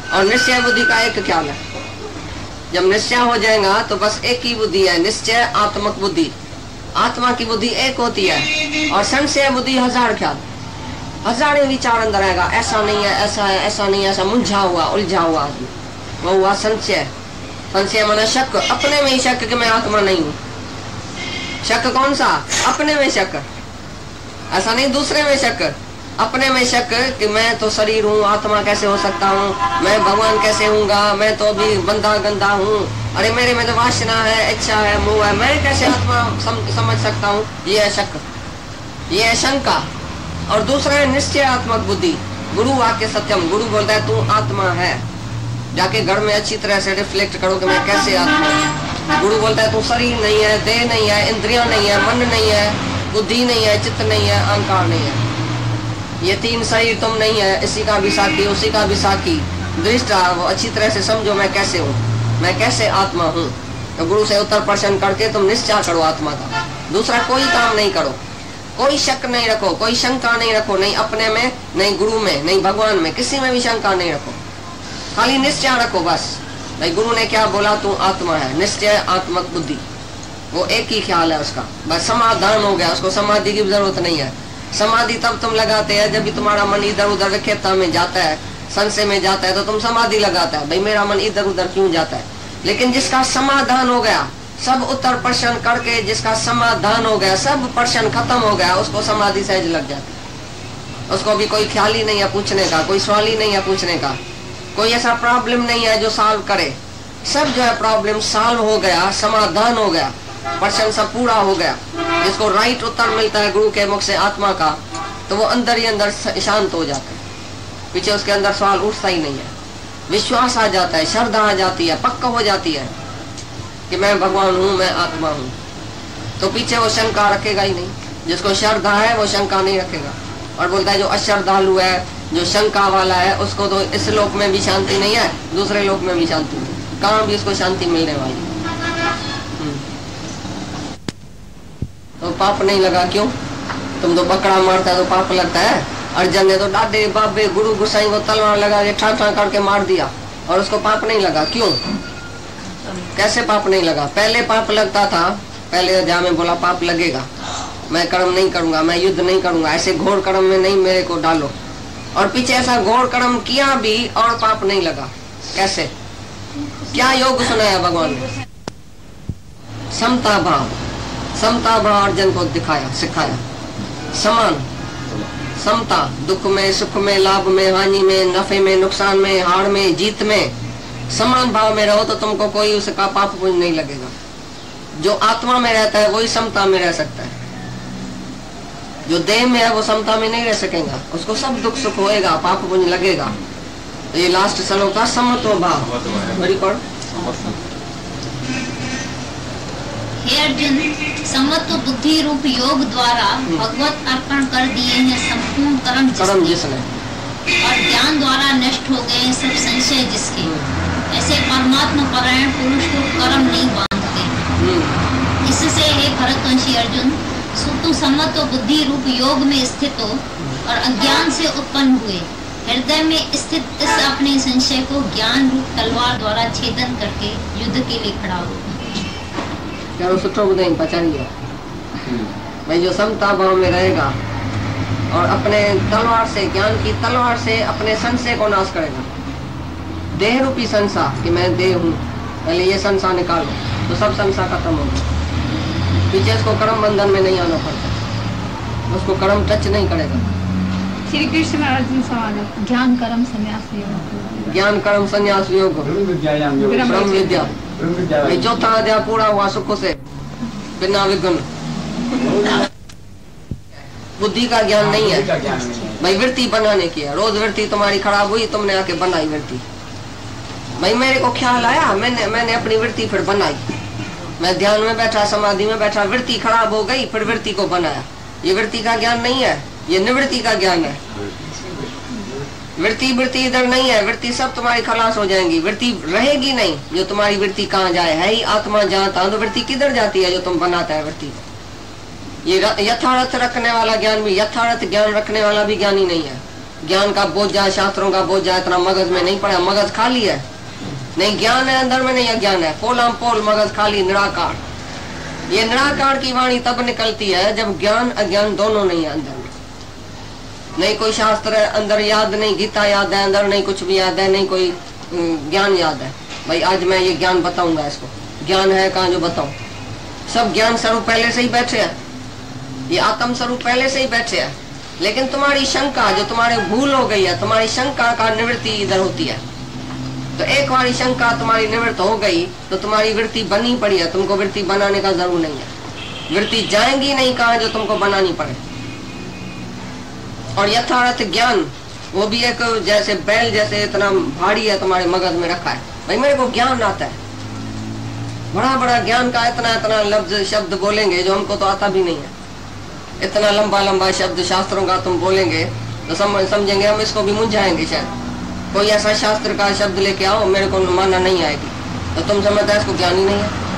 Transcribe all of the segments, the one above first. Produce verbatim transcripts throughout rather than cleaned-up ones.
और निश्चय बुद्धि का एक ख्याल है। जब निश्चय हो जाएगा तो बस एक ही बुद्धि है, निश्चय आत्मक बुद्धि। आत्मा की बुद्धि एक होती है और संशय बुद्धि हजार ख्याल, हजारों विचार अंदर आएगा। ऐसा नहीं है, ऐसा है, ऐसा नहीं है, ऐसा मुंझा हुआ, उलझा हुआ आदमी, वो हुआ संशय। संशय माना शक, अपने में ही शक कि मैं आत्मा नहीं हूँ। शक कौन सा? अपने में शक, ऐसा नहीं दूसरे में शक। अपने में शक कि मैं तो शरीर हूँ, आत्मा कैसे हो सकता हूँ, मैं भगवान कैसे हूँगा, मैं तो अभी बंदा गंदा हूँ, अरे मेरे में तो वासना है, इच्छा है, मोह है, मैं कैसे आत्मा सम, समझ सकता हूँ। ये है शक, ये है शंका। और दूसरा है निश्चयात्मक बुद्धि। गुरु वाक्य सत्यम, गुरु बोलता है तू आत्मा है। जाके घर में अच्छी तरह से रिफ्लेक्ट करो कि मैं कैसे आत्मा हूँ। गुरु बोलता है तू शरीर नहीं है, देह नहीं है, इंद्रियां नहीं है, मन नहीं है, बुद्धि नहीं है, चित्त नहीं है, अहंकार नहीं है। ये तीन शरीर तुम नहीं है, इसी का भी साक्षी, उसी का भी साक्षी। दृष्टा वो अच्छी तरह से समझो मैं कैसे हूँ, मैं कैसे आत्मा हूँ। तो गुरु से उत्तर प्रश्न करके तुम निश्चय करो आत्मा का। दूसरा कोई काम नहीं करो, कोई शक नहीं रखो, कोई शंका नहीं रखो, नहीं अपने में, नहीं गुरु में, नहीं भगवान में, किसी में भी शंका नहीं रखो। खाली निश्चय रखो बस, भाई गुरु ने क्या बोला, तू आत्मा है। निश्चय आत्मक बुद्धि, वो एक ही ख्याल है उसका, बस समाधान हो गया। उसको समाधि की जरूरत नहीं है। समाधि तब तुम लगाते हैं जब भी तुम्हारा मन इधर उधर विक्षेपता में जाता है, संशय में जाता है, तो तुम समाधि लगाता है, भाई मेरा मन इधर उधर क्यों जाता है। लेकिन जिसका समाधान हो गया, सब उत्तर प्रश्न करके जिसका समाधान हो गया, सब प्रश्न खत्म हो गया, उसको समाधि सहज लग जाती है। उसको भी कोई ख्याल ही नहीं है पूछने का, कोई सवाल ही नहीं है पूछने का, कोई ऐसा प्रॉब्लम नहीं है जो सॉल्व करे। सब जो है प्रॉब्लम सॉल्व हो गया, समाधान हो गया, प्रश्न सब पूरा हो गया। जिसको राइट उत्तर मिलता है गुरु के मुख से आत्मा का, तो वो अंदर ही अंदर शांत हो जाता है, पीछे उसके अंदर सवाल उठता ही नहीं है। विश्वास आ जाता है, श्रद्धा आ जाती है, पक्का हो जाती है कि मैं भगवान हूँ, मैं आत्मा हूँ। तो पीछे वो शंका रखेगा ही नहीं। जिसको श्रद्धा है वो शंका नहीं रखेगा। और बोलता है जो अश्रद्धालु है, जो शंका वाला है, उसको तो इस लोक में भी शांति नहीं है, दूसरे लोक में भी शांति नहीं, कहाँ भी उसको शांति मिलने वाली। तो पाप नहीं लगा क्यों? तुम तो बकरा मारता है तो पाप लगता है। अर्जुन ने तो दादे बाबे गुरु गुसाई को तलवार लगा के ठा ठा करके मार दिया और उसको पाप नहीं लगा। क्यों? कैसे पाप नहीं लगा? पहले पाप लगता था, पहले अध्याय में बोला पाप लगेगा, मैं कर्म नहीं करूंगा, मैं युद्ध नहीं करूंगा, ऐसे घोर कर्म में नहीं मेरे को डालो। और पीछे ऐसा घोर कर्म किया भी और पाप नहीं लगा। कैसे? क्या योग सुनाया भगवान ने? समता भाव, समता भाव अर्जुन को दिखाया, सिखाया। समान, समता, दुख में, सुख में, लाभ में, हानि में, नफे में, नुकसान में, हार में, जीत में, समान भाव में रहो तो तुमको कोई उसका पाप पुण्य नहीं लगेगा। जो आत्मा में रहता है वही समता में रह सकता है। जो देह में है वो समता में नहीं रह सकेगा, उसको सब दुख सुख होएगा, पाप पुण्य लगेगा। तो ये लास्ट श्लोक था समत्व भाव। बड़ी पढ़। हे अर्जुन, समत्व बुद्धि रूप योग द्वारा भगवत अर्पण कर दिए हैं संपूर्ण कर्म कर्म जिसके, जिसने और ज्ञान द्वारा नष्ट हो गए सब संशय जिसके, ऐसे परमात्मा परायण पुरुष को कर्म नहीं बांधते। इससे हे भरतवंशी अर्जुन, सुतु समत्व बुद्धि रूप योग में स्थित हो और अज्ञान से उत्पन्न हुए हृदय में स्थित इस अपने संशय को ज्ञान रूप तलवार द्वारा छेदन करके युद्ध के लिए खड़ा हो। भाई जो समता भाव में रहेगा और अपने तलवार से, ज्ञान की तलवार से अपने संशय को नाश करेगा। देह रूपी संसार कि मैं देह हूँ, पहले ये संसार निकालो तो सब संसार खत्म होगा। पीछे उसको कर्म बंधन में नहीं आना पड़ता, उसको कर्म टच नहीं करेगा। श्री कृष्ण अर्जुन सवाल, ज्ञान कर्म संन्यास योग, ज्ञान कर्म संन्यास योग, ब्रह्म विद्या, चौथा अध्याय पूरा हुआ सुख से बिना विघ्न। बुद्धि का ज्ञान नहीं है भाई, वृत्ति बनाने की है। रोज वृत्ति तुम्हारी खराब हुई, तुमने आके बनाई वृत्ति। भाई मेरे को ख्याल आया, मैंने मैंने अपनी वृत्ति फिर बनाई। मैं ध्यान में बैठा, समाधि में बैठा, वृत्ति खराब हो गई, फिर वृत्ति को बनाया। ये वृत्ति का ज्ञान नहीं है, ये निवृत्ति का ज्ञान है। वृत्ति वृत्ति इधर नहीं है, वृत्ति सब तुम्हारी खलास हो जाएंगी, वृत्ति रहेगी नहीं। जो तुम्हारी वृत्ति कहाँ जाए, है ही आत्मा जहाँ था, तो वृत्ति किधर जाती है जो तुम बनाता है वृत्ति को। ये यथार्थ रखने वाला ज्ञान भी, यथार्थ ज्ञान रखने वाला भी ज्ञानी नहीं है। ज्ञान का बोझा, शास्त्रों का बोझा इतना मगज में नहीं पड़ा, मगज खाली है, नहीं ज्ञान है अंदर में, नहीं अज्ञान है, पोलाम पोल मगज खाली, निराकार। ये निराकार की वाणी तब निकलती है जब ज्ञान अज्ञान दोनों नहीं है अंदर में। नहीं कोई शास्त्र अंदर याद, नहीं गीता याद है अंदर, नहीं कुछ भी याद है, नहीं कोई ज्ञान याद है। भाई आज मैं ये ज्ञान बताऊंगा, इसको ज्ञान है कहाँ जो बताऊं। सब ज्ञान स्वरूप पहले से ही बैठे हैं, ये आत्म स्वरूप पहले से ही बैठे हैं। लेकिन तुम्हारी शंका जो तुम्हारे भूल हो गई है, तुम्हारी शंका का निवृत्ति इधर होती है। तो एक बारी शंका तुम्हारी निवृत्त हो गई तो तुम्हारी वृत्ति बनी पड़ी है, तुमको वृत्ति बनाने का जरूर नहीं है। वृत्ति जाएंगी नहीं कहाँ जो तुमको बनानी पड़े। और यथार्थ ज्ञान वो भी एक जैसे बैल जैसे इतना भारी है तुम्हारे मगज में रखा है। भाई मेरे को ज्ञान आता है, बड़ा बड़ा ज्ञान का इतना इतना लफ्ज शब्द बोलेंगे जो हमको तो आता भी नहीं है। इतना लंबा लंबा शब्द शास्त्रों का तुम बोलेंगे तो समझ समझेंगे हम, इसको भी मुंझाएंगे शायद। कोई ऐसा शास्त्र का शब्द लेके आओ मेरे को माना नहीं आएगी, तो तुम समझते इसको ज्ञान ही नहीं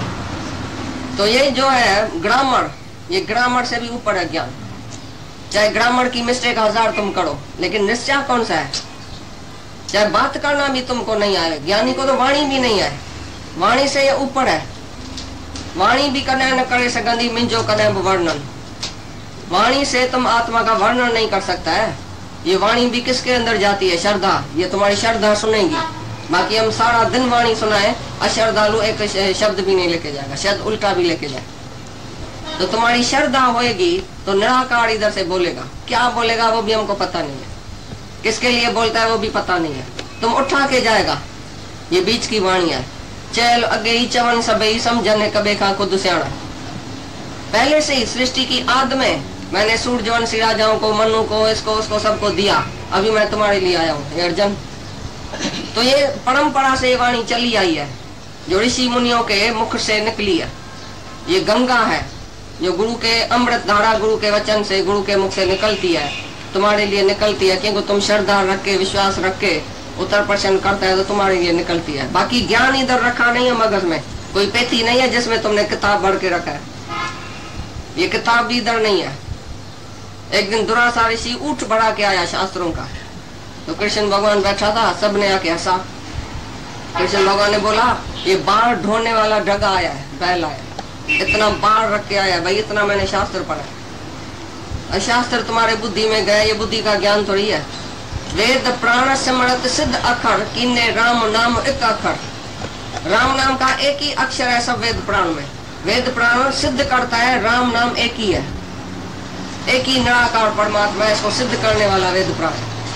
है। तो ये जो है ग्रामर, ये ग्रामर से भी ऊपर है ज्ञान। चाहे ग्रामर की मिस्टेक हजार तुम करो, लेकिन निश्चय कौन सा है? चाहे बात करना भी तुमको नहीं आए, ज्ञानी को तो वाणी भी नहीं आए, वाणी से ये ऊपर है। वाणी भी कदे न करे सगंदी मिंजो कदे वर्णन, वाणी से तुम आत्मा का वर्णन नहीं कर सकता है। ये वाणी भी किसके अंदर जाती है? श्रद्धा। ये तुम्हारी श्रद्धा सुनेगी। बाकी हम सारा दिन वाणी सुनाए, अश्रद्धालु एक शब्द भी नहीं लेके जाएगा, शायद उल्टा भी लेके जाए। तो तुम्हारी श्रद्धा होएगी तो निराकार इधर से बोलेगा। क्या बोलेगा वो भी हमको पता नहीं है, किसके लिए बोलता है वो भी पता नहीं है। तुम उठा के जाएगा, ये बीच की वाणी है। चल अगे ही चवन सबे समझने कबे का खुद सियाणा। पहले से ही सृष्टि की आद में मैंने सूर्यवंशी राजाओं को, मनु को, इसको उसको सबको दिया, अभी मैं तुम्हारे लिए आया हूँ अर्जुन। तो ये परंपरा से वाणी चली आई है, जो ऋषि मुनियों के मुख से निकली है। ये गंगा है जो गुरु के अमृत धारा, गुरु के वचन से, गुरु के मुख से निकलती है, तुम्हारे लिए निकलती है। क्योंकि तुम श्रद्धा रख के, विश्वास रख के उत्तर प्रश्न करता है तो तुम्हारे लिए निकलती है। बाकी ज्ञान इधर रखा नहीं है मगज में, कोई पेटी नहीं है जिसमें तुमने किताब भर के रखा है। ये किताब भी इधर नहीं है। एक दिन दुरासा ऋषि ऊंट बढ़ा के आया शास्त्रों का, तो कृष्ण भगवान बैठा था, सबने आके हंसा। कृष्ण भगवान ने बोला ये बाढ़ ढोने वाला डगा आया है, बैल आया, इतना बाढ़ रख के आया। भाई इतना मैंने शास्त्र पढ़ा, और शास्त्र तुम्हारे बुद्धि में गए, ये बुद्धि का ज्ञान थोड़ी है। वेद प्राण समरत सिद्ध अक्षर किन्ने राम नाम एक अक्षर। राम नाम का एक ही अक्षर है सब वेद प्राण में। वेद प्राण सिद्ध करता है राम नाम एक ही है, एक ही निराकार परमात्मा है, इसको सिद्ध करने वाला वेद प्राण।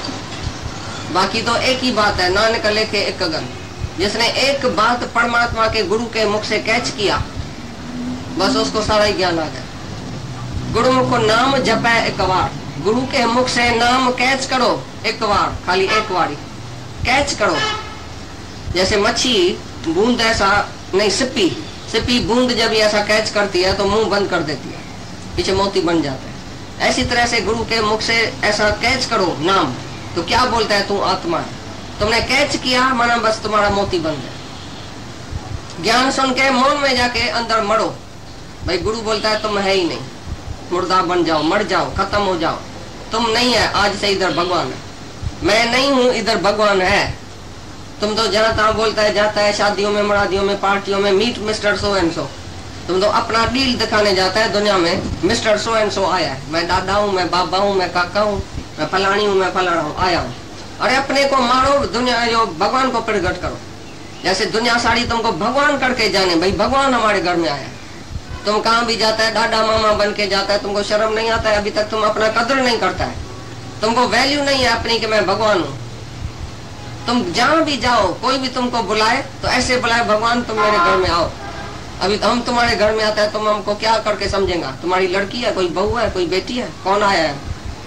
बाकी तो एक ही बात है, नानक लेके एक गगन। जिसने एक बात परमात्मा के गुरु के मुख से कैच किया, बस उसको सारा ही ज्ञान आ गया। गुरु मुख को नाम जपे एक बार, गुरु के मुख से नाम कैच करो एक बार, खाली एक बार कैच करो। जैसे मच्छी बूंद ऐसा नहीं, सिप्पी सिप्पी बूंद जब ऐसा कैच करती है तो मुंह बंद कर देती है, पीछे मोती बन जाते हैं। ऐसी तरह से गुरु के मुख से ऐसा कैच करो नाम, तो क्या बोलता है? तू आत्मा है। तुमने कैच किया माना बस तुम्हारा मोती बन गया। ज्ञान सुन के मौन में जाके अंदर मरो। भाई गुरु बोलता है तुम है ही नहीं, मुर्दा बन जाओ, मर जाओ, खत्म हो जाओ, तुम नहीं है, आज से इधर भगवान है। मैं नहीं हूँ, इधर भगवान है। तुम तो जहाँ तहाँ बोलता है, जाता है शादियों में, मरादियों में, पार्टियों में, meet mister so and so. तुम तो अपना डील दिखाने जाता है दुनिया में, मिस्टर सो एंड सो आया है, मैं दादा हूँ, मैं बाबा हूँ, मैं काका हूँ, मैं फलानी हूँ, मैं फलाना हूँ, आया हूँ। अरे अपने को मारो, दुनिया जो भगवान को प्रकट करो। जैसे दुनिया सारी तुमको भगवान करके जाने, भाई भगवान हमारे घर में आया। तुम कहाँ भी जाता है दादा मामा बन के जाता है, तुमको शर्म नहीं आता है? अभी तक तुम अपना कदर नहीं करता है, तुमको वैल्यू नहीं है अपनी कि मैं भगवान हूँ। तुम जहाँ भी जाओ, कोई भी तुमको बुलाए तो ऐसे बुलाए, भगवान तुम मेरे घर में आओ। अभी तो हम तुम्हारे घर में आता है, तुम हमको क्या करके समझेगा? तुम्हारी लड़की है, कोई बहू है, कोई बेटी है, कौन आया है?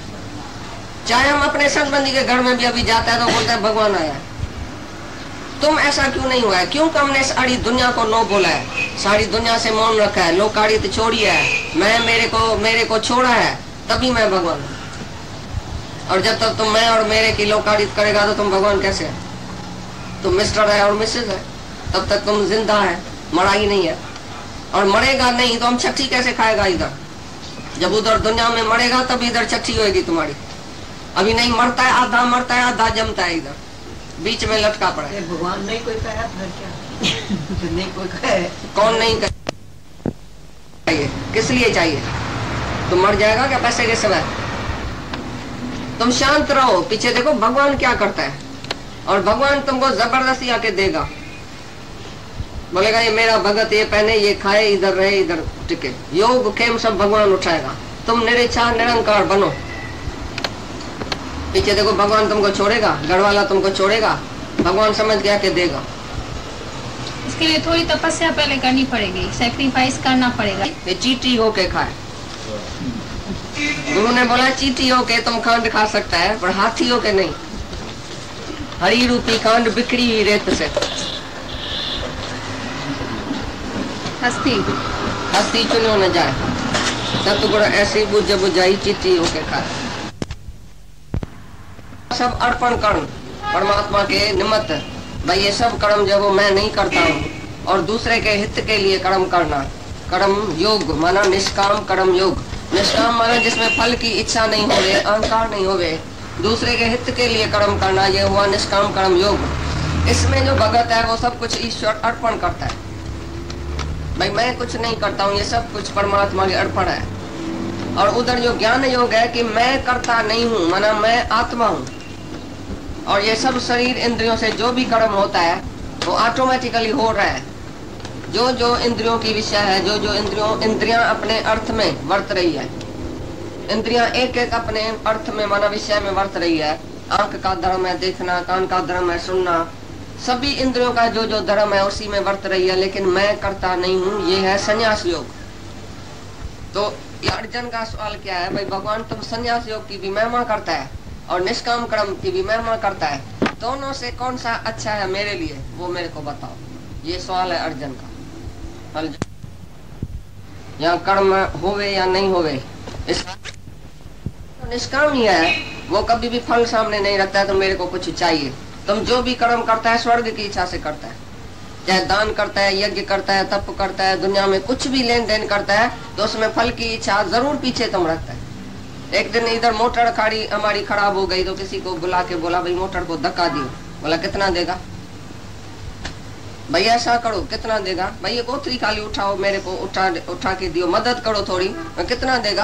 चाहे हम अपने संबंधी के घर में भी अभी जाता है तो बोलता है भगवान आया है। तुम ऐसा क्यों नहीं हुआ है? क्यों हमने सारी दुनिया को नो बोला है, सारी दुनिया से मौन रखा है, लोकाड़ित छोड़ी है, मैं मेरे को मेरे को छोड़ा है, तभी मैं भगवान हूँ। और जब तक तुम मैं और मेरे की लोकाड़ित करेगा तो तुम भगवान कैसे है? तुम मिस्टर है और मिसेज है, तब तक तुम जिंदा है, मरा ही नहीं है। और मरेगा नहीं तो हम छठी कैसे खाएगा इधर? जब उधर दुनिया में मरेगा तब इधर छठी होएगी तुम्हारी। अभी नहीं मरता है, आधा मरता है, आधा जमता है, इधर बीच में लटका पड़ा है। भगवान नहीं कोई कहा फिर क्या? नहीं कोई कहे, कौन नहीं चाहिए? किस लिए चाहिए? तुम मर जाएगा क्या पैसे के समय? तुम शांत रहो, पीछे देखो भगवान क्या करता है। और भगवान तुमको जबरदस्ती आके देगा, बोलेगा ये मेरा भगत, ये पहने, ये खाए, इधर रहे, इधर टिके। योग खेम सब भगवान उठाएगा। तुम निरीक्षार निरंकार बनो। पीछे देखो भगवान तुमको छोड़ेगा, घर वाला तुमको छोड़ेगा, भगवान समझ गया के देगा। इसके लिए थोड़ी तपस्या पहले करनी पड़ेगी, सैक्रिफाइस करना पड़ेगा। ये चीटी होके खाए। गुरु ने बोला चीटी होके तुम खांड खा सकता है, पर हाथी होके नहीं। हरी रूपी खांड बिखरी हुई रेत से। हस्ती हस्ती चुनो न जाए, सतगुण ऐसी बुझ बुझाई चीटी होके खाए। सब अर्पण कर्म परमात्मा के निमित्त। भाई ये सब कर्म जब वो मैं नहीं करता हूँ, और दूसरे के हित के लिए कर्म करना। कर्म योग माना निष्काम कर्म योग। निष्काम माना जिसमें फल की इच्छा नहीं होवे, अहंकार नहीं होवे, दूसरे के हित के लिए कर्म करना, ये हुआ निष्काम कर्म योग। इसमें जो भगत है वो सब कुछ ईश्वर अर्पण करता है। भाई मैं कुछ नहीं करता हूँ, ये सब कुछ परमात्मा के अर्पण है। और उधर जो ज्ञान योग है कि मैं करता नहीं हूँ, माना मैं आत्मा हूँ, और ये सब शरीर इंद्रियों से जो भी कर्म होता है वो ऑटोमेटिकली हो रहा है। जो जो इंद्रियों की विषय है, जो जो इंद्रियों इंद्रियां अपने अर्थ में वर्त रही है, इंद्रियां एक एक अपने अर्थ में माना विषय में वर्त रही है। आंख का धर्म है देखना, कान का धर्म है सुनना, सभी इंद्रियों का जो जो धर्म है उसी में वर्त रही है। लेकिन मैं करता नहीं हूँ, ये है संन्यास योग। तो अर्जुन का सवाल क्या है, भाई भगवान तुम संन्यास योग की भी महिमा करता है और निष्काम कर्म की भी महिमा करता है, दोनों से कौन सा अच्छा है मेरे लिए, वो मेरे को बताओ। ये सवाल है अर्जुन का। या कर्म होवे या नहीं होवे, इसका तो निष्काम ही है, वो कभी भी फल सामने नहीं रखता है। तो मेरे को कुछ चाहिए। तुम जो भी कर्म करता है स्वर्ग की इच्छा से करता है, चाहे दान करता है, यज्ञ करता है, तप करता है, दुनिया में कुछ भी लेन देन करता है तो उसमें फल की इच्छा जरूर पीछे तुम रखता है। एक दिन इधर मोटर खाड़ी हमारी खराब हो गई तो किसी को बुला के बोला भाई मोटर को धक्का दियो। बोला कितना देगा? भाई ऐसा करो, कितना देगा? भाई ये कोथरी खाली उठाओ, मेरे को उठा उठा के दियो, मदद करो थोड़ी, कितना देगा?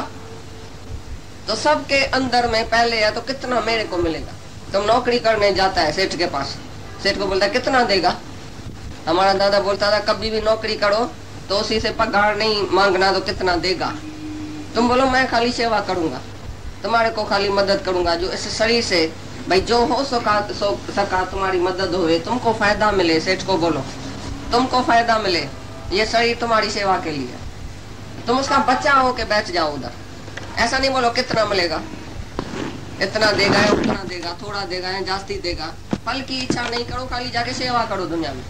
तो सबके अंदर में पहले है तो कितना मेरे को मिलेगा। तुम नौकरी करने जाता है सेठ के पास, सेठ को बोलता है कितना देगा? हमारा दादा बोलता था कभी भी नौकरी करो तो उसी से पगार नहीं मांगना, तो कितना देगा? तुम बोलो मैं खाली सेवा करूंगा, तुम्हारे को खाली मदद करूंगा। जो इस शरीर से भाई जो हो सका सो सका तुम्हारी मदद होवे, तुमको फायदा मिले, सेठ को बोलो तुमको फायदा मिले, ये शरीर तुम्हारी सेवा के लिए, तुम उसका बच्चा हो के बैठ जाओ उधर। ऐसा नहीं बोलो कितना मिलेगा, इतना देगा या उतना देगा, थोड़ा देगा या जास्ती देगा। फल की इच्छा नहीं करो, खाली जाके सेवा करो दुनिया में।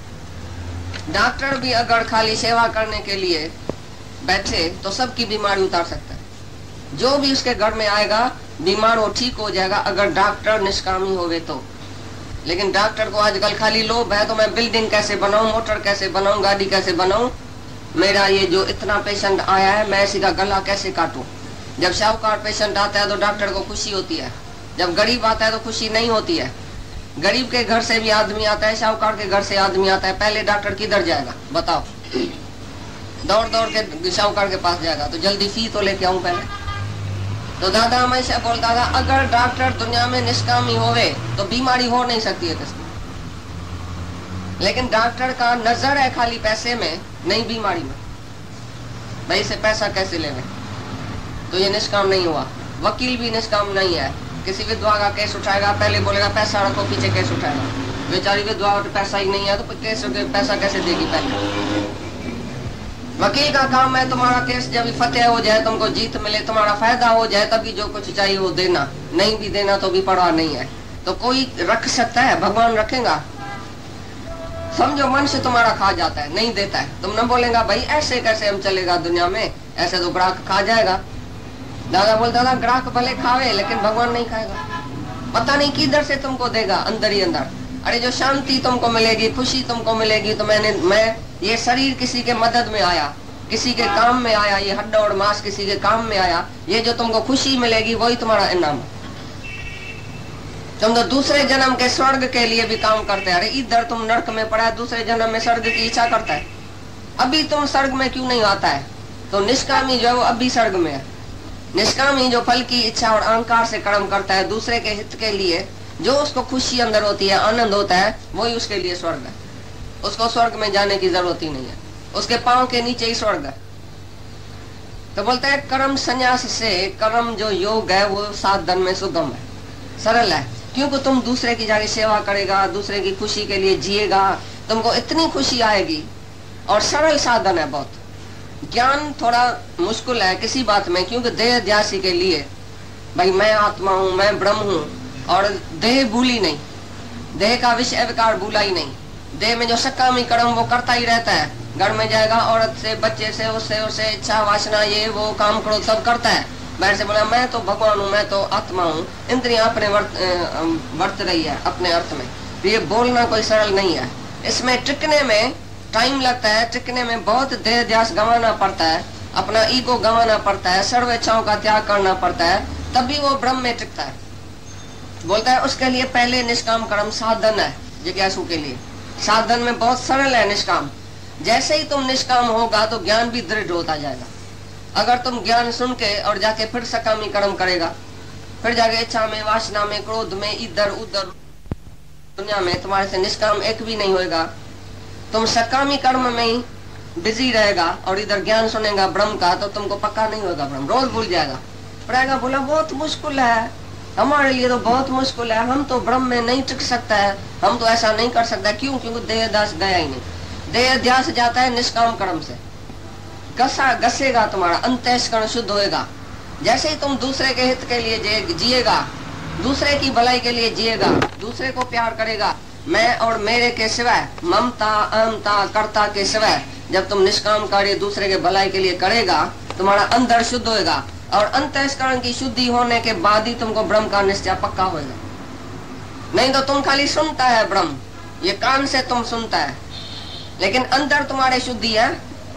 डॉक्टर भी अगर खाली सेवा करने के लिए बैठे तो सबकी बीमारी उतार सकता है। जो भी उसके घर में आएगा बीमार हो ठीक हो जाएगा, अगर डॉक्टर निष्कामी होवे तो। लेकिन डॉक्टर को आजकल खाली लोभ है, तो मैं बिल्डिंग कैसे बनाऊं, मोटर कैसे बनाऊं, गाड़ी कैसे बनाऊं, मेरा ये जो इतना पेशेंट आया है मैं इसी का गला कैसे काटूं। जब शाहूकार पेशेंट आता है तो डॉक्टर को खुशी होती है, जब गरीब आता है तो खुशी नहीं होती है। गरीब के घर से भी आदमी आता है, शाहूकार के घर से आदमी आता है, पहले डॉक्टर किधर जाएगा बताओ? दौड़ दौड़ के शाहूकार के पास जाएगा, तो जल्दी फी तो लेके आऊं पहले। तो दादा हमेशा बोलता था अगर डॉक्टर दुनिया में निष्कामी होवे तो बीमारी हो नहीं सकती है किसको। लेकिन डॉक्टर का नजर है खाली पैसे में, नहीं बीमारी में। भाई से पैसा कैसे लेवे, तो ये निष्काम नहीं हुआ। वकील भी निष्काम नहीं है, किसी विधवा का केस उठाएगा पहले बोलेगा पैसा रखो, पीछे केस उठाएगा। बेचारी विधवा पैसा ही नहीं है तो केस पैसा कैसे देगी? पहले वकील का काम है तुम्हारा केस जब फतेह हो जाए, तुमको जीत मिले, तुम्हारा फायदा हो जाए, तभी जो कुछ चाहिए वो देना, नहीं भी देना तो भी परवाह नहीं है। तो कोई रख सकता है, भगवान रखेगा? समझो मनुष्य तुम्हारा खा जाता है, नहीं देता है, तुम न बोलेगा भाई ऐसे कैसे हम चलेगा दुनिया में, ऐसे तो ग्राहक खा जाएगा। दादा बोलता था ग्राहक भले खावे लेकिन भगवान नहीं खाएगा। पता नहीं किधर से तुमको देगा, अंदर ही अंदर। अरे जो शांति तुमको मिलेगी, खुशी तुमको मिलेगी, तो मैंने मैं ये शरीर किसी के मदद में आया, किसी के काम में आया, ये हड्डा और मांस किसी के काम में आया, ये जो तुमको खुशी मिलेगी वही तुम्हारा इनाम। तुम तो दूसरे जन्म के स्वर्ग के लिए भी काम करते हैं। अरे इधर तुम नरक में पड़ा है, दूसरे जन्म में स्वर्ग की इच्छा करता है। अभी तुम स्वर्ग में क्यों नहीं आता है? तो निष्कामी जो है वो अभी स्वर्ग में है। निष्कामी जो फल की इच्छा और अहंकार से कर्म करता है दूसरे के हित के लिए, जो उसको खुशी अंदर होती है, आनंद होता है, वही उसके लिए स्वर्ग है। उसको स्वर्ग में जाने की जरूरत ही नहीं है, उसके पांव के नीचे ही स्वर्ग है। तो बोलता है कर्म संन्यास से कर्म जो योग है वो साधन में सुगम है, सरल है। क्योंकि तुम दूसरे की जाके सेवा करेगा, दूसरे की खुशी के लिए जिएगा, तुमको इतनी खुशी आएगी। और सरल साधन है बहुत। ज्ञान थोड़ा मुश्किल है किसी बात में, क्योंकि देह ध्यासी के लिए भाई मैं आत्मा हूँ, मैं ब्रह्म हूँ, और देह भूली नहीं, देह का विषय विकार भूला ही नहीं। देह में जो सकामी कर्म वो करता ही रहता है, घर में जाएगा औरत से, बच्चे से, उससे उससे इच्छा वासना ये वो काम करो सब करता है। बाहर से बोला मैं तो भगवान हूँ, मैं तो आत्मा हूँ, इंद्रियां अपने वर्त वर्त रही है अपने अर्थ में। तो ये बोलना कोई सरल नहीं है, इसमें टिकने में टाइम लगता है, टिकने में बहुत देह ध्यास गंवाना पड़ता है, अपना ईगो गंवाना पड़ता है, सर्व इच्छाओं का त्याग करना पड़ता है, तभी वो ब्रह्म में टिकता है। बोलता है उसके लिए पहले निष्काम कर्म साधन है जिज्ञासु के लिए। साधन में बहुत सरल है निष्काम। जैसे ही तुम निष्काम होगा तो ज्ञान भी दृढ़ होता जाएगा। अगर तुम ज्ञान सुन के और जाके फिर सकामी कर्म करेगा, फिर जाके इच्छा में, वासना में, क्रोध में, इधर उधर दुनिया में तुम्हारे से निष्काम एक भी नहीं होगा। तुम सकामी कर्म में ही बिजी रहेगा और इधर ज्ञान सुनेगा ब्रह्म का, तो तुमको पक्का नहीं होगा ब्रह्म, रोज भूल जाएगा। पड़ेगा बोला बहुत मुश्किल है, हमारे लिए तो बहुत मुश्किल है, हम तो ब्रह्म में नहीं टिक सकता है, हम तो ऐसा नहीं कर सकता। क्यों? क्योंकि देह ध्यास गया ही नहीं। देह ध्यास जाता है निष्काम कर्म से, घसा घसेगा तुम्हारा अंतःकरण शुद्ध होएगा। जैसे ही तुम दूसरे के हित के लिए जिएगा, दूसरे की भलाई के लिए जिएगा, दूसरे को प्यार करेगा, मैं और मेरे के सिवाय, ममता अहमता कर्ता के सिवाय जब तुम निष्काम कार्य दूसरे के भलाई के लिए करेगा, तुम्हारा अंदर शुद्ध होएगा। और अंतःकरण की शुद्धि होने के बाद ही तुमको ब्रह्म का निश्चय पक्का होएगा। नहीं तो तुम खाली सुनता है ब्रह्म, ये कान से तुम सुनता है, लेकिन अंदर तुम्हारे शुद्धि है,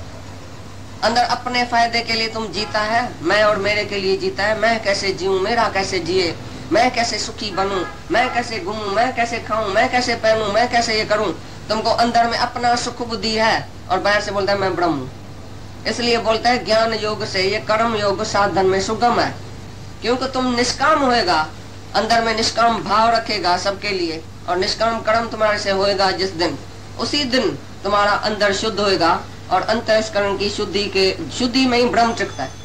अंदर अपने फायदे के लिए तुम जीता है, मैं और मेरे के लिए जीता है, मैं कैसे जीऊं, मेरा कैसे जिए, मैं कैसे सुखी बनूं, मैं कैसे घूमूं, मैं कैसे खाऊं, मैं कैसे पहनूं, मैं कैसे ये करूं। तुमको अंदर में अपना सुख बुद्धि है और बाहर से बोलता है मैं ब्रह्म हूं। इसलिए बोलता है ज्ञान योग से ये कर्म योग साधन में सुगम है, क्योंकि तुम निष्काम होएगा, अंदर में निष्काम भाव रखेगा सबके लिए, और निष्काम कर्म तुम्हारे से होएगा जिस दिन, उसी दिन तुम्हारा अंदर शुद्ध होएगा। और अंतःकरण की शुद्धि के शुद्धि में ही ब्रह्म टिकता है।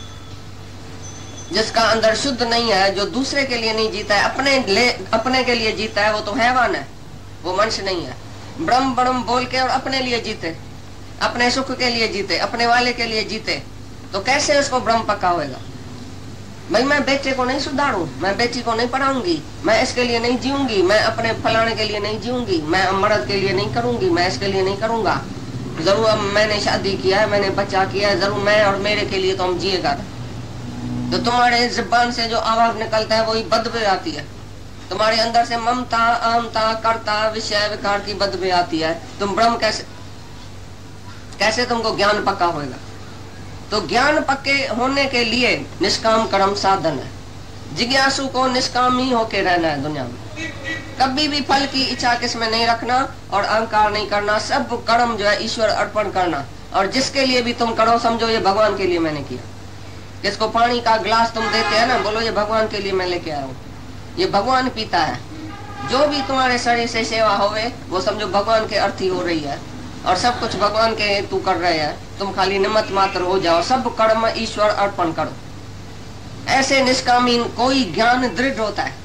जिसका अंदर शुद्ध नहीं है, जो दूसरे के लिए नहीं जीता है, अपने ले अपने के लिए जीता है, वो तो हैवान है, वो मनुष्य नहीं है। ब्रह्म ब्रह्म बोल के और अपने लिए जीते, अपने सुख के लिए जीते, अपने वाले के लिए जीते, तो कैसे उसको ब्रह्म पक्का होएगा? भाई मैं बेटे को नहीं सुधारूं, मैं बेटी को नहीं पढ़ाऊंगी, मैं इसके लिए नहीं जीऊंगी, मैं अपने फलाने के लिए नहीं जीऊंगी, मैं मर्द के लिए नहीं करूंगी, मैं इसके लिए नहीं करूंगा, जरूर अब मैंने शादी किया है, मैंने बच्चा किया है, जरूर मैं और मेरे के लिए तो हम जिएगा। तो तुम्हारे जुबान से जो आवाज निकलता है वही बदबू आती है, तुम्हारे अंदर से ममता अहमता कर्ता विषय विकार की बदबू आती है। तुम ब्रह्म कैसे कैसे तुमको ज्ञान पक्का होएगा? तो ज्ञान पक्के होने के लिए निष्काम कर्म साधन है। जिज्ञासु को निष्काम ही होके रहना है दुनिया में, कभी भी फल की इच्छा किसमें नहीं रखना और अहंकार नहीं करना, सब कर्म जो है ईश्वर अर्पण करना। और जिसके लिए भी तुम करो समझो ये भगवान के लिए मैंने किया। जिसको पानी का ग्लास तुम देते हैं ना, बोलो ये भगवान के लिए मैं लेके आया हूँ, ये भगवान पीता है। जो भी तुम्हारे शरीर से सेवा होवे वो समझो भगवान के अर्थ ही हो रही है, और सब कुछ भगवान के हेतु कर रहे हैं, तुम खाली निमित्त मात्र हो जाओ, सब कर्म ईश्वर अर्पण करो। ऐसे निष्कामी कोई ज्ञान दृढ़ होता है।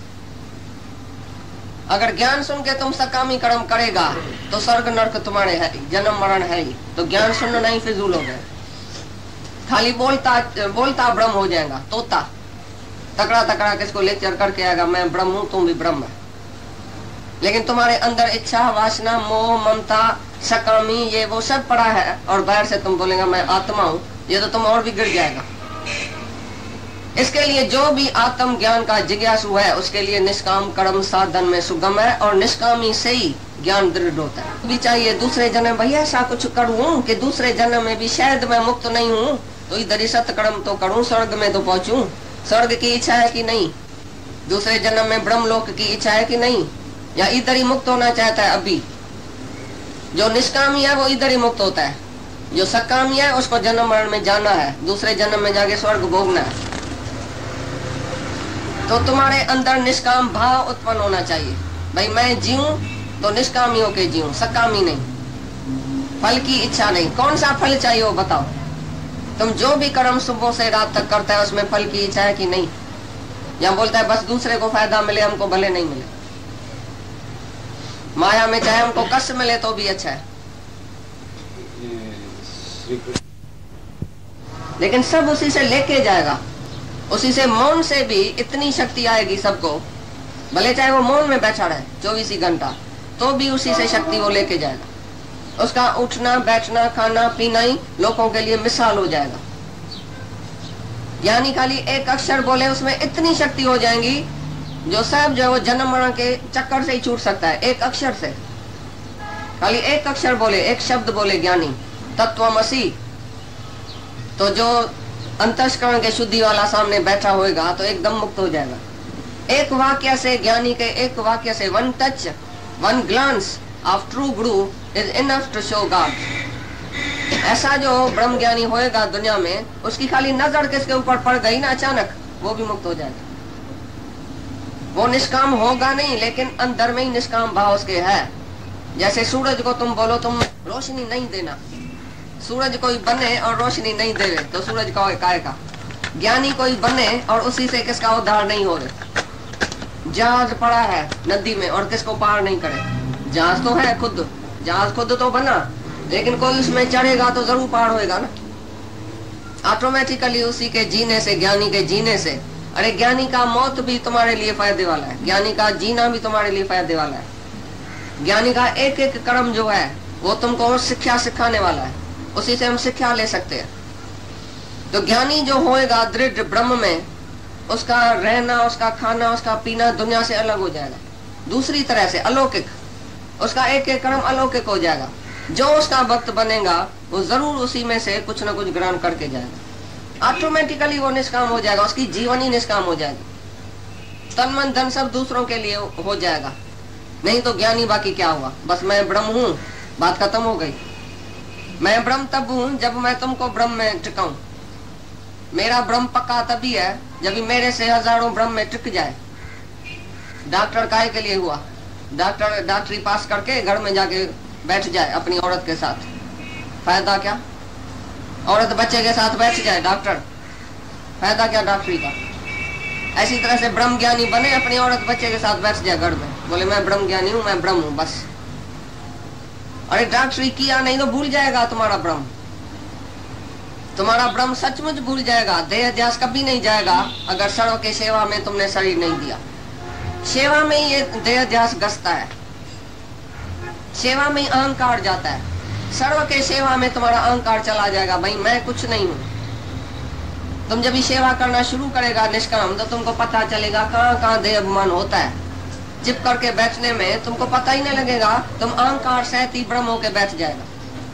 अगर ज्ञान सुन के तुम सकामी कर्म करेगा तो स्वर्ग नरक तुम्हारे है, जन्म मरण है ही। तो ज्ञान सुनना ही फिजूल हो गया, खाली बोलता बोलता ब्रह्म हो जाएगा, तोता तकड़ा तकड़ा किसको लेक्चर करके आएगा मैं ब्रह्म हूं, तुम भी ब्रह्म है, लेकिन तुम्हारे अंदर इच्छा वासना मोह ममता सकामी ये वो सब पड़ा है, और बाहर से तुम बोलेगा मैं आत्मा हूं, ये तो तुम और भी गिर जाएगा। इसके लिए जो भी आत्म ज्ञान का जिज्ञासु है उसके लिए निष्काम कर्म साधन में सुगम है, और निष्कामी से ही ज्ञान दृढ़ होता है। भी चाहिए दूसरे जन्म भैया ऐसा कुछ करूं कि दूसरे जन्म में भी शायद मैं मुक्त नहीं हूं, तो इधर ही सत्कर्म तो करूं, स्वर्ग में तो पहुंचूं। स्वर्ग की इच्छा है कि नहीं? दूसरे जन्म में ब्रह्मलोक की इच्छा है कि नहीं, या इधर ही मुक्त होना चाहता है? अभी जो निष्कामी है वो इधर ही मुक्त होता है, जो सकामी है उसको जन्म मरण में जाना है, दूसरे जन्म में जाके स्वर्ग भोगना है। तो तुम्हारे अंदर निष्काम भाव उत्पन्न होना चाहिए, भाई मैं जीऊं तो निष्कामी होके जीऊं, सकामी नहीं, फल की इच्छा नहीं। कौन सा फल चाहिए वो बताओ। तुम जो भी कर्म सुबह से रात तक करता है उसमें फल की इच्छा है कि नहीं? या बोलता है बस दूसरे को फायदा मिले, हमको भले नहीं मिले। माया में चाहे हमको कष्ट मिले तो भी अच्छा है, लेकिन सब उसी से लेके जाएगा। उसी से मौन से भी इतनी शक्ति आएगी सबको, भले चाहे वो मौन में बैठा रहे चौबीस घंटा, तो भी उसी से शक्ति वो लेके जाएगा। उसका उठना बैठना खाना पीना ही लोगों के लिए मिसाल हो जाएगा। यानी खाली एक अक्षर बोले उसमें इतनी शक्ति हो जाएगी जो सब जो वो जन्म मरण के चक्कर से ही छूट सकता है। एक अक्षर से, खाली एक अक्षर बोले, एक शब्द बोले ज्ञानी तत्वमसि, तो जो अंतस्करण के शुद्धि वाला सामने बैठा होएगा तो एकदम मुक्त हो जाएगा। एक वाक्य से, ज्ञानी के एक वाक्य से, one touch one glance of true guru is enough to show God. ऐसा जो ब्रह्म ज्ञानी होएगा दुनिया में, उसकी खाली नजर किसके ऊपर पड़ गई ना अचानक, वो भी मुक्त हो जाएगा। वो निष्काम होगा नहीं, लेकिन अंदर में ही निष्काम भाव उसके है। जैसे सूरज को तुम बोलो तुम रोशनी नहीं देना, सूरज कोई बने और रोशनी नहीं दे तो सूरज का काय का। ज्ञानी कोई बने और उसी से किसका उद्धार नहीं हो रहे। जहाज पड़ा है नदी में और किसको पार नहीं करे। जहाज तो है खुद, जहाज खुद तो बना, लेकिन कोई उसमें चढ़ेगा तो जरूर पार होएगा ना, ऑटोमेटिकली उसी के जीने से, ज्ञानी के जीने से। अरे ज्ञानी का मौत भी तुम्हारे लिए फायदे वाला है, ज्ञानी का जीना भी तुम्हारे लिए फायदे वाला है। ज्ञानी का एक एक कर्म जो है वो तुमको शिक्षा सिखाने वाला है, उसी से हम शिक्षा ले सकते हैं। तो ज्ञानी जो होएगा दृढ़ ब्रह्म में, उसका रहना, उसका खाना, उसका पीना दुनिया से अलग हो जाएगा, दूसरी तरह से अलौकिक। उसका एक एक कर्म अलौकिक हो जाएगा। जो उसका भक्त बनेगा वो जरूर उसी में से कुछ ना कुछ ग्रहण करके जाएगा। ऑटोमेटिकली वो निष्काम हो जाएगा, उसकी जीवन ही निष्काम हो जाएगी। तन मन धन सब दूसरों के लिए हो जाएगा। नहीं तो ज्ञानी बाकी क्या हुआ, बस मैं ब्रह्म हूँ, बात खत्म हो गई। मैं ब्रह्म तब हूँ जब मैं तुमको ब्रह्म में टिकाऊं। मेरा ब्रह्म पक्का तभी है जब मेरे से हजारों ब्रह्म में टिक जाए। डॉक्टर काहे के लिए हुआ? डॉक्टर डॉक्टरी पास करके घर में जाके बैठ जाए अपनी औरत के साथ, फायदा क्या? औरत बच्चे के साथ बैठ जाए डॉक्टर, फायदा क्या डॉक्टरी का? ऐसी तरह से ब्रह्म ज्ञानी बने, अपनी औरत बच्चे के साथ बैठ जाए घर में, बोले मैं ब्रह्म ज्ञानी हूँ, मैं ब्रह्म हूँ, बस। अरे डॉक्टरी किया नहीं तो भूल जाएगा तुम्हारा ब्रह्म, तुम्हारा ब्रह्म सचमुच भूल जाएगा। देह ध्यास कभी नहीं जाएगा अगर सर्व के सेवा में तुमने शरीर नहीं दिया। सेवा में ही ये देह ध्यास गसता है, सेवा में ही अहंकार जाता है। सर्व के सेवा में तुम्हारा अहंकार चला जाएगा, भाई मैं कुछ नहीं हूँ। तुम जब भी सेवा करना शुरू करेगा निष्काम, तो तुमको पता चलेगा कहाँ कहाँ देह अभिमान होता है। चिप करके बैठने में तुमको पता ही नहीं लगेगा, तुम अहंकार सहती ब्रह्म होके बैठ जाएगा।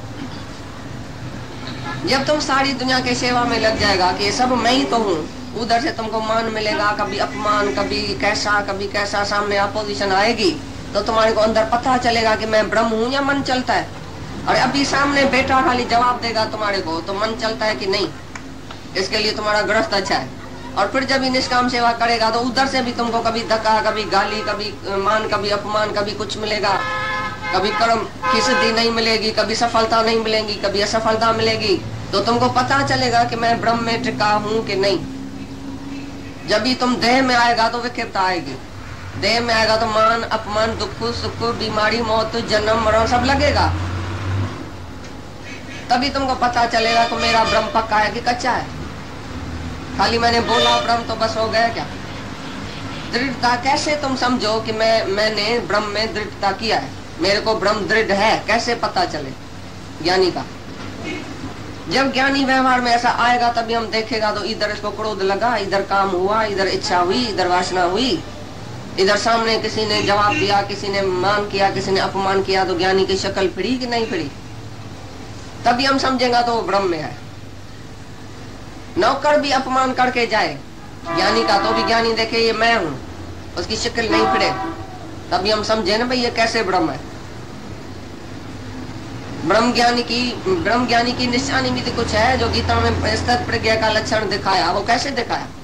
जब तुम सारी दुनिया के सेवा में लग जाएगा कि ये सब मैं ही तो हूँ, उधर से तुमको मान मिलेगा, कभी अपमान, कभी कैसा कभी कैसा सामने अपोजिशन आएगी, तो तुम्हारे को अंदर पता चलेगा कि मैं ब्रह्म हूँ या मन चलता है। और अभी सामने बेटा खाली जवाब देगा तुम्हारे को, तो मन चलता है कि नहीं, इसके लिए तुम्हारा गृहस्थ अच्छा है। और फिर जब ही निष्काम सेवा करेगा तो उधर से भी तुमको कभी धक्का, कभी गाली, कभी मान, कभी अपमान, कभी कुछ मिलेगा, कभी कर्म की सिद्धि नहीं मिलेगी, कभी सफलता नहीं मिलेगी, कभी असफलता मिलेगी। तो तुमको पता चलेगा कि मैं ब्रह्म में टिका हूँ कि नहीं। जब भी तुम देह में आएगा तो विक्षिप्तता आएगी, देह में आएगा तो मान, अपमान, दुख, सुख, बीमारी, मौत, जन्म मरण सब लगेगा। तभी तुमको पता चलेगा कि मेरा ब्रह्म पक्का है कि कच्चा है। खाली मैंने बोला ब्रह्म तो बस हो गया क्या? दृढ़ता कैसे तुम समझो कि मैं मैंने ब्रह्म में दृढ़ता किया है, मेरे को ब्रह्म दृढ़ है, कैसे पता चले? ज्ञानी का जब ज्ञानी व्यवहार में ऐसा आएगा तभी हम देखेगा, तो इधर इसको क्रोध लगा, इधर काम हुआ, इधर इच्छा हुई, इधर वासना हुई, इधर सामने किसी ने जवाब दिया, किसी ने मान किया, किसी ने अपमान किया, तो ज्ञानी की शक्ल फिरी कि नहीं फिरी? तभी हम समझेगा तो वो ब्रह्म में है। नौकर भी अपमान करके जाए ज्ञानी का, तो भी ज्ञानी देखे ये मैं हूँ, उसकी शक्ल नहीं पड़े, तभी हम समझे ना भाई ये कैसे ब्रह्म है। ब्रह्म ज्ञानी की ब्रह्म ज्ञानी की निशानी भी तो कुछ है, जो गीता में स्थित प्रज्ञा का लक्षण दिखाया, वो कैसे दिखाया?